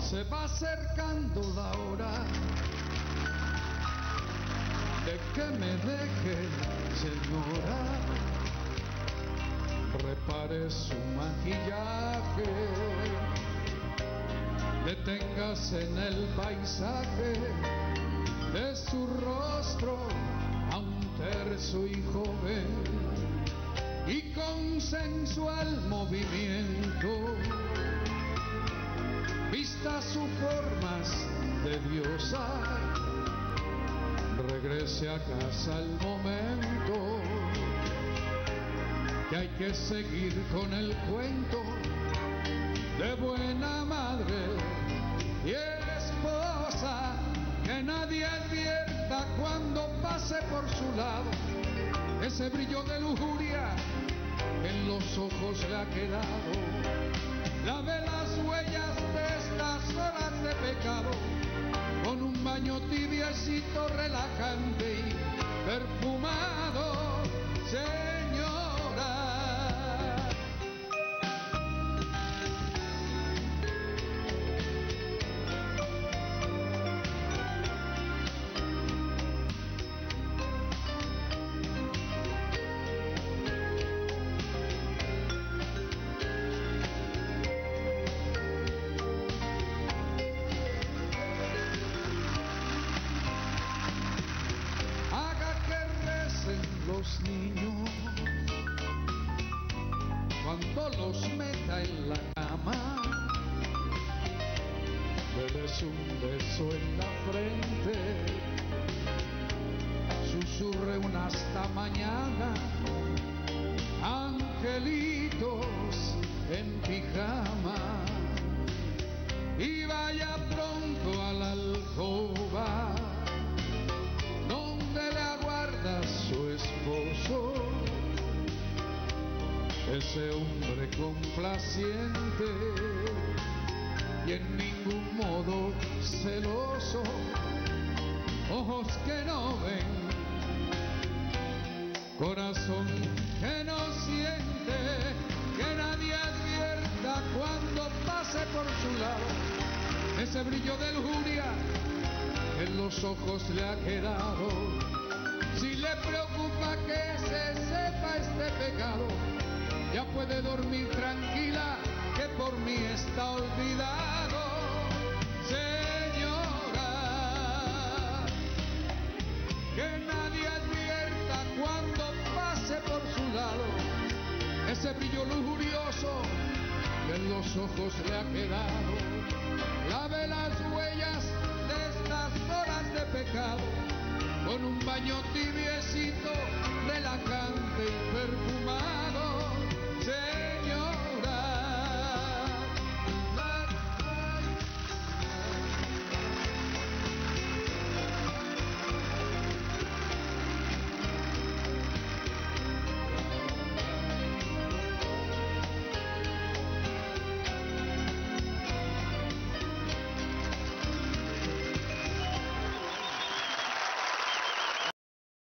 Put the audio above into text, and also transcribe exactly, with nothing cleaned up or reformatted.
Se va acercando la hora de que me deje, señora. Repare su maquillaje, deténgase en el paisaje de su rostro a un terso y joven, y con sensual movimiento vista sus formas de diosa. Regrese a casa al momento que hay que seguir con el cuento de buena madre y esposa. Que nadie advierta cuando pase por su lado ese brillo de lujuria que en los ojos le ha quedado. Lave las huellas de estas horas de pecado con un baño tibiecito, relajante y perfumado, señora. Los niños, cuando los meta en la cama, debes un beso en la frente, susurre un hasta mañana, angelitos en pijama, y vaya pronto a la alcoba donde le aguarda su esposo, ese hombre complaciente y en ningún modo celoso, ojos que no ven, corazón que no siente, que nadie advierta cuando pase por su lado ese brillo de lujuria en los ojos le ha quedado. Si le preocupa que se sepa este pecado, ya puede dormir tranquila, que por mí está olvidado, señora. Que nadie advierta cuando pase por su lado ese brillo lujurioso que en los ojos le ha quedado.